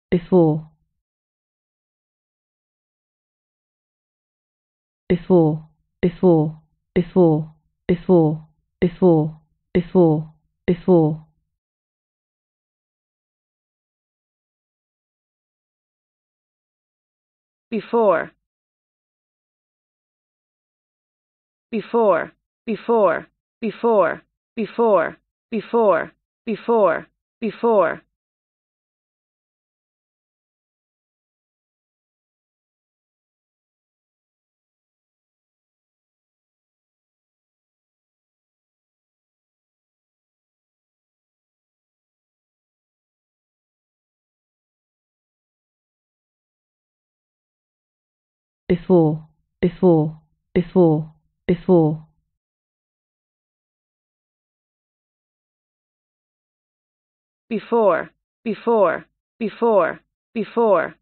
before, before, before, before, before, before, before, before. Before, before, before, before, before, before, before, before. Before, before, before, before. Before, before, before, before.